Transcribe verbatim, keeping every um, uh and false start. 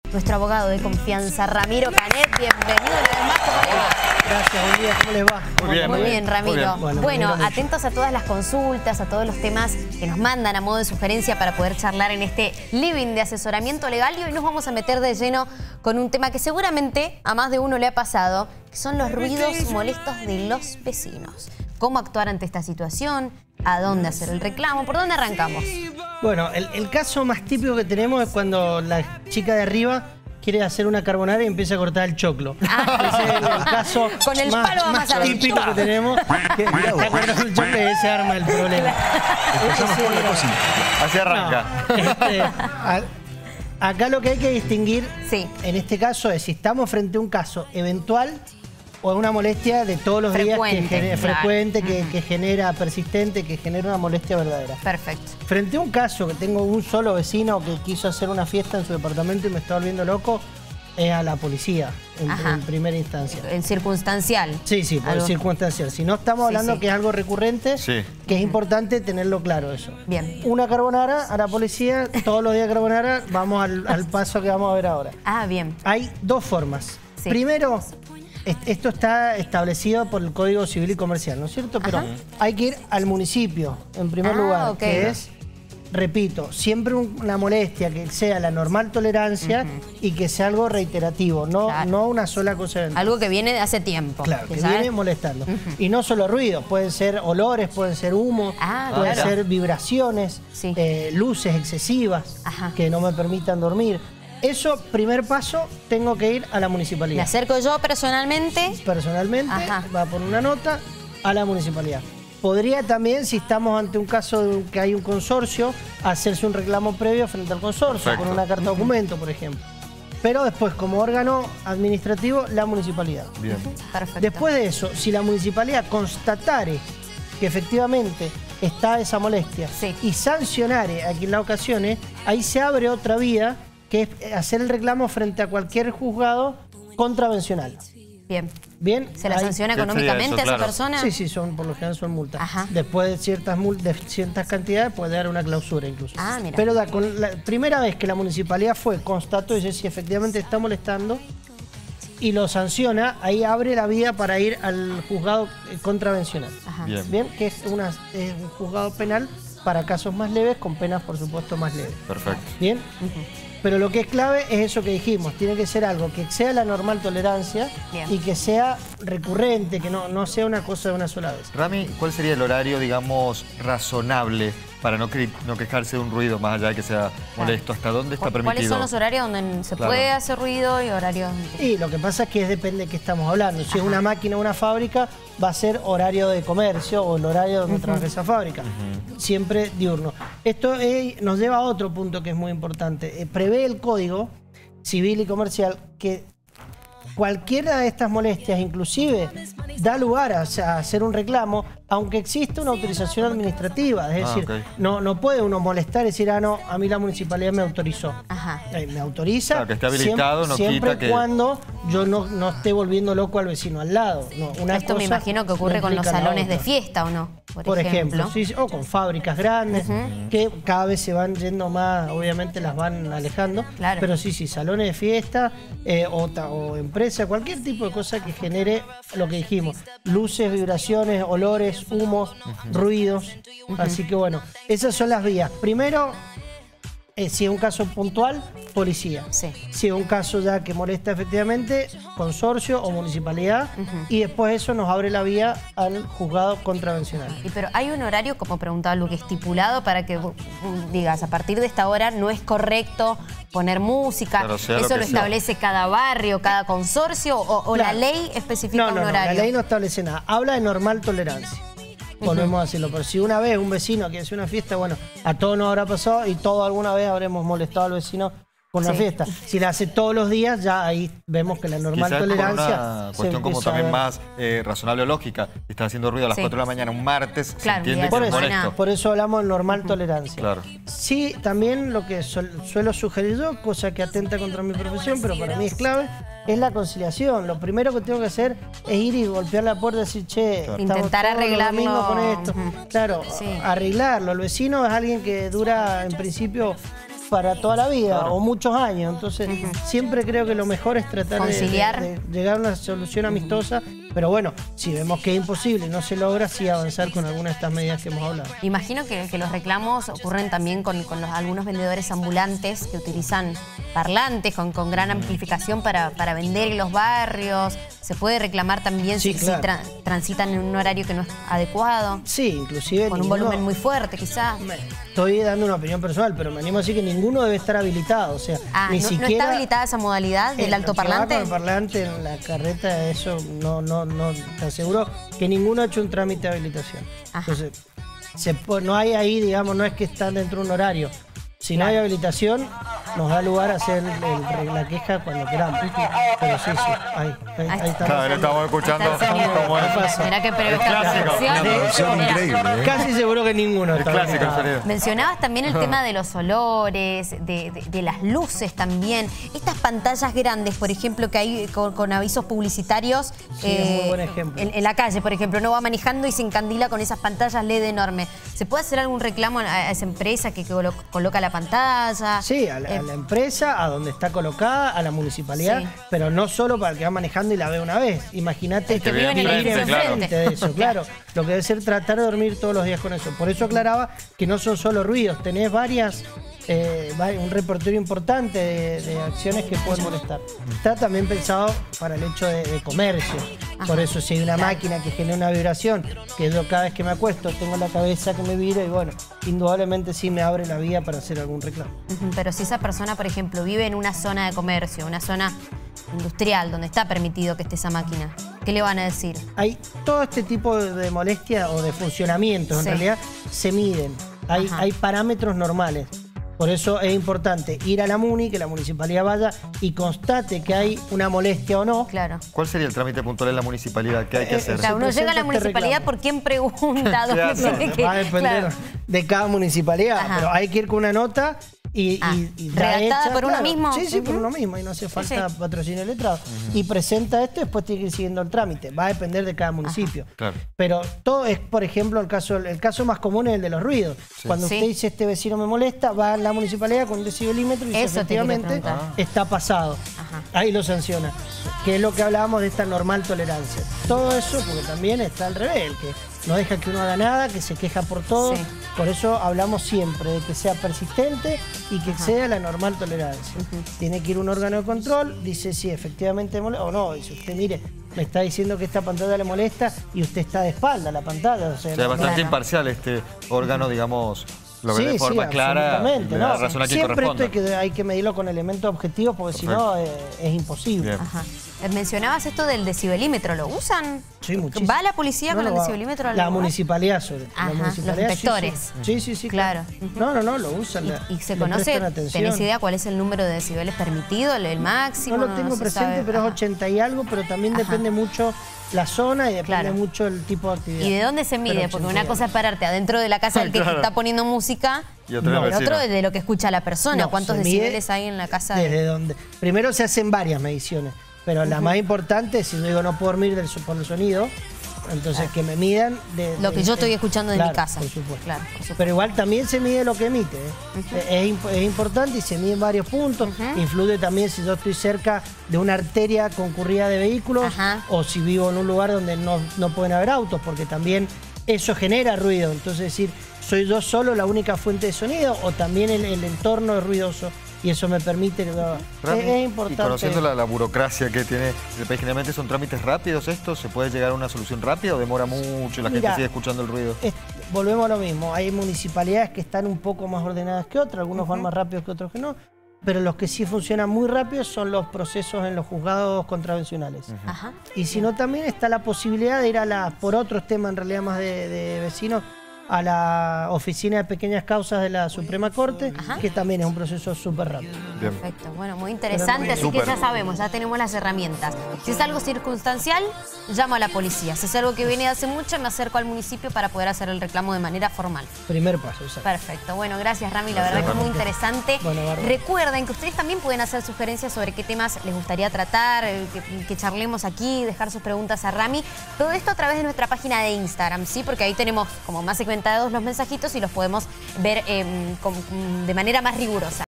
nuestro abogado de confianza, Ramiro Canet. Bienvenido una vez más. ¿Cómo le va? Gracias, buen día, ¿cómo les va? Muy bien, muy bien, Ramiro. Muy bien. Bueno, bueno bueno atentos a todas las consultas, a todos los temas que nos mandan a modo de sugerencia para poder charlar en este living de asesoramiento legal. Y hoy nos vamos a meter de lleno con un tema que seguramente a más de uno le ha pasado, que son los ruidos molestos de los vecinos. ¿Cómo actuar ante esta situación? ¿A dónde hacer el reclamo? ¿Por dónde arrancamos? Bueno, el, el caso más típico que tenemos es cuando la chica de arriba quiere hacer una carbonara y empieza a cortar el choclo. Ah. Ese es el caso Con el más, palo más a típico que tenemos. Que está cortando el choclo y ese arma el problema. Empezamos por la cocina. Así arranca. No, este, a, acá lo que hay que distinguir, sí. en este caso, es si estamos frente a un caso eventual o una molestia de todos los frecuente, días que genera, claro. frecuente, que, que genera persistente, que genera una molestia verdadera. Perfecto. Frente a un caso que tengo un solo vecino que quiso hacer una fiesta en su departamento y me está volviendo loco, es a la policía, en, en primera instancia. En circunstancial. Sí, sí, por algo... circunstancial. Si no estamos hablando sí, sí. que es algo recurrente, sí. que es importante tenerlo claro eso. Bien. Una carbonara a la policía, todos los días carbonara, vamos al, al paso que vamos a ver ahora. Ah, bien. Hay dos formas. Sí. Primero, esto está establecido por el Código Civil y Comercial, ¿no es cierto? Pero Ajá. hay que ir al municipio, en primer ah, lugar, okay. que es, repito, siempre una molestia que sea la normal tolerancia uh-huh. y que sea algo reiterativo, no, claro. no una sola cosa eventual. Algo que viene de hace tiempo. Claro, que ¿sabes? viene molestando. Uh-huh. Y no solo ruidos, pueden ser olores, pueden ser humo, ah, pueden claro. ser vibraciones, sí. eh, luces excesivas Ajá. que no me permitan dormir. Eso, primer paso, tengo que ir a la municipalidad. ¿Me acerco yo personalmente? Personalmente, Ajá. va por una nota a la municipalidad. Podría también, si estamos ante un caso de que hay un consorcio, hacerse un reclamo previo frente al consorcio, Perfecto. con una carta de documento, por ejemplo. Pero después, como órgano administrativo, la municipalidad. Bien. Perfecto. Después de eso, si la municipalidad constatare que efectivamente está esa molestia sí. y sancionare a quien la ocasione, ahí se abre otra vía, que es hacer el reclamo frente a cualquier juzgado contravencional. Bien. Bien. ¿Se la sanciona económicamente eso, a esa claro. persona? Sí, sí, son, por lo general son multas. Ajá. Después de ciertas, mul de ciertas cantidades puede dar una clausura incluso. Ah, mira. Pero da, con la primera vez que la municipalidad fue, constató y dice si efectivamente está molestando y lo sanciona, ahí abre la vía para ir al juzgado contravencional. Ajá. Bien. Bien, que es, una, es un juzgado penal para casos más leves, con penas por supuesto más leves. Perfecto. Bien. Uh-huh. Pero lo que es clave es eso que dijimos, tiene que ser algo que sea la normal tolerancia Bien. y que sea recurrente, que no, no sea una cosa de una sola vez. Rami, ¿cuál sería el horario, digamos, razonable para no, no quejarse de un ruido más allá de que sea molesto? ¿Hasta dónde está permitido? ¿Cuáles son los horarios donde se claro. puede hacer ruido y horarios...? Y lo que pasa es que depende de qué estamos hablando. Si Ajá. es una máquina o una fábrica, va a ser horario de comercio o el horario donde uh-huh. trabaja esa fábrica. Uh-huh. Siempre diurno. Esto es, nos lleva a otro punto que es muy importante. Eh, prevé el Código Civil y Comercial que cualquiera de estas molestias, inclusive, da lugar a, a hacer un reclamo, aunque existe una autorización administrativa. Es decir, ah, okay. no, no puede uno molestar y decir, ah, no, a mí la municipalidad me autorizó. Ajá. Eh, me autoriza claro, que esté habilitado, siempre, no siempre quita y que... cuando yo no, no esté volviendo loco al vecino al lado. No, una Esto cosa me imagino que ocurre con los salones de fiesta, ¿o no? Por, Por ejemplo, ejemplo sí, o con fábricas grandes, uh-huh. que cada vez se van yendo más, obviamente las van alejando. Claro. Pero sí, sí, salones de fiesta eh, o, o empresa, cualquier tipo de cosa que genere lo que dijimos, luces, vibraciones, olores, humos, uh-huh. ruidos. Uh-huh. Así que bueno, esas son las vías. Primero, eh, si es un caso puntual, policía. Sí. Si es un caso ya que molesta efectivamente, consorcio o municipalidad. Uh-huh. Y después eso nos abre la vía al juzgado contravencional. Y pero hay un horario, como preguntaba Luque, estipulado para que digas, a partir de esta hora no es correcto poner música. Claro, ¿eso lo, lo establece sea. cada barrio, cada consorcio o, o claro. la ley especifica no, no, un horario? No, la ley no establece nada. Habla de normal tolerancia. Volvemos uh-huh. a decirlo, pero si una vez un vecino quiere hacer una fiesta, bueno, a todos nos habrá pasado y todos alguna vez habremos molestado al vecino por una sí. fiesta. Si la hace todos los días, ya ahí vemos que la normal Quizás tolerancia... Por una cuestión como también más eh, razonable o lógica. Está haciendo ruido a las sí. cuatro de la mañana un martes, claro, se entiende por que eso, es molesto. Por eso hablamos de normal uh-huh. tolerancia. Claro. Sí, también lo que su suelo sugerir yo, cosa que atenta contra mi profesión, pero para mí es clave, es la conciliación. Lo primero que tengo que hacer es ir y golpear la puerta y decir, che, claro. intentar arreglarlo con esto. Uh-huh. Claro, sí. arreglarlo. El vecino es alguien que dura, en principio, para toda la vida o muchos años. Entonces, uh-huh. siempre creo que lo mejor es tratar de, de, de llegar a una solución amistosa. Pero bueno, si vemos que es imposible y no se logra, sí avanzar con algunas de estas medidas que hemos hablado. Imagino que, que los reclamos ocurren también con, con los, algunos vendedores ambulantes que utilizan parlantes con, con gran amplificación para, para vender en los barrios. ¿Se puede reclamar también sí, si, claro. si tra transitan en un horario que no es adecuado? Sí, inclusive... Con ninguno, un volumen muy fuerte, quizás. Estoy dando una opinión personal, pero me animo a decir que ninguno debe estar habilitado. O sea, ah, ni no, siquiera... ¿No está habilitada esa modalidad del altoparlante? Con el parlante en la carreta, eso no, no, no te aseguro que ninguno ha hecho un trámite de habilitación. Ajá. Entonces, se, no hay ahí, digamos, no es que están dentro de un horario. Si claro. no hay habilitación, nos da lugar a hacer el, el, la queja cuando queramos. Pero sí, sí, ahí, ahí, ahí estamos. Claro, estamos escuchando cómo es. Mirá que pero el clásico. No, increíble, ¿eh? Casi seguro que ninguno. El clásico, el sonido. Mencionabas también el tema de los olores, de, de, de las luces también. Estas pantallas grandes, por ejemplo, que hay con, con avisos publicitarios. Sí, eh, es muy buen ejemplo. En, en la calle, por ejemplo, uno va manejando y se encandila con esas pantallas L E D enormes. ¿Se puede hacer algún reclamo a esa empresa que colo coloca la pantalla? Sí, a la, eh. a la empresa, a donde está colocada, a la municipalidad, sí. pero no solo para el que va manejando y la ve una vez. Imagínate que, que vive en el edificio enfrente de eso, claro. Lo que debe ser tratar de dormir todos los días con eso. Por eso aclaraba que no son solo ruidos, tenés varias, eh, un repertorio importante de, de acciones que pueden molestar. Está también pensado para el hecho de, de comercio. Ajá. Por eso si hay una máquina que genera una vibración, que yo cada vez que me acuesto tengo la cabeza que me vibra y bueno, indudablemente sí me abre la vía para hacer algún reclamo. Pero si esa persona, por ejemplo, vive en una zona de comercio, una zona industrial, donde está permitido que esté esa máquina, ¿qué le van a decir? Hay todo este tipo de molestia o de funcionamientos, sí. en realidad se miden. Hay, hay parámetros normales. Por eso es importante ir a la MUNI, que la municipalidad vaya y constate que hay una molestia o no. Claro. ¿Cuál sería el trámite puntual en la municipalidad? ¿Qué hay que hacer? O sea, uno llega a la municipalidad, ¿por quién pregunta? ¿Dónde tiene que... Va a depender claro. de cada municipalidad, Ajá. pero hay que ir con una nota y, ah, y, y redactada hecha, por claro. uno mismo. Sí, sí, uh-huh. por uno mismo y no hace falta sí, sí. patrocinio letrado. Uh-huh. Y presenta esto y después tiene que ir siguiendo el trámite. Va a depender de cada municipio. Claro. Pero todo es, por ejemplo, el caso el caso más común es el de los ruidos. Sí. Cuando sí. usted dice este vecino me molesta, va a la municipalidad con un decibelímetro y dice, efectivamente ah. está pasado. Ajá. Ahí lo sanciona. Que es lo que hablábamos de esta normal tolerancia. Todo eso, porque también está al revés, el que no deja que uno haga nada, que se queja por todo. Sí. Por eso hablamos siempre de que sea persistente y que Ajá. sea la normal tolerancia. Uh-huh. Tiene que ir un órgano de control, dice si efectivamente molesta o no. Dice usted, mire, me está diciendo que esta pantalla le molesta y usted está de espalda a la pantalla. O sea, o sea no, bastante claro. imparcial este órgano, digamos, lo ve sí, de forma sí, clara y le da ¿no? razón a quien Siempre corresponda. esto hay que, hay que medirlo con elementos objetivos porque Perfecto. si no eh, es imposible. Ajá. Mencionabas esto del decibelímetro, ¿lo usan? Sí, muchísimo. ¿Va la policía no, con no, el decibelímetro? La municipalidad sobre todo. Ajá, la municipalidad, los inspectores. Sí, sí, sí. sí claro. claro. No, no, no, lo usan. ¿Y, la, y se conoce, tenés idea cuál es el número de decibeles permitido, el, el máximo? No lo tengo no presente, sabe. pero Ajá. es ochenta y algo, pero también Ajá. depende mucho la zona y depende claro. mucho el tipo de actividad. ¿Y de dónde se mide? Porque una cosa es pararte adentro de la casa del que claro. está poniendo música y otro, no, el otro es de lo que escucha la persona. No, ¿Cuántos decibeles hay en la casa? Desde de... donde. Primero se hacen varias mediciones, pero uh-huh. la más importante, si yo digo no puedo dormir del, por el sonido, entonces claro. que me midan de, lo que de, yo estoy escuchando claro, de mi casa. Por supuesto. Claro, por supuesto. Pero igual también se mide lo que emite. ¿eh? Uh-huh. es, es importante y se mide en varios puntos. Uh-huh. Influye también si yo estoy cerca de una arteria concurrida de vehículos uh-huh. o si vivo en un lugar donde no, no pueden haber autos, porque también eso genera ruido. Entonces, decir, ¿soy yo solo la única fuente de sonido o también el, el entorno es ruidoso? Y eso me permite... Es, es importante. Y conociendo la, la burocracia que tiene el país, generalmente son trámites rápidos estos, ¿se puede llegar a una solución rápida o demora mucho y la Mira, gente sigue escuchando el ruido? Es, volvemos a lo mismo, hay municipalidades que están un poco más ordenadas que otras, algunos uh-huh. van más rápidos que otros que no, pero los que sí funcionan muy rápido son los procesos en los juzgados contravencionales. Uh-huh. Ajá. Y si no, también está la posibilidad de ir a la, por otros temas en realidad más de, de vecinos, a la oficina de pequeñas causas de la Suprema Corte, Ajá. que también es un proceso súper rápido. Bien. Perfecto, bueno, muy interesante, así Super. que ya sabemos, ya tenemos las herramientas. Si es algo circunstancial, llamo a la policía. Si es algo que viene de hace mucho, me acerco al municipio para poder hacer el reclamo de manera formal. Primer paso, exacto. Perfecto, bueno, gracias Rami, la Gracias, verdad Rami. que es muy interesante. Bueno, Recuerden que ustedes también pueden hacer sugerencias sobre qué temas les gustaría tratar, que, que charlemos aquí, dejar sus preguntas a Rami. Todo esto a través de nuestra página de Instagram, ¿sí? Porque ahí tenemos como más segmentados los mensajitos y los podemos ver eh, con, de manera más rigurosa.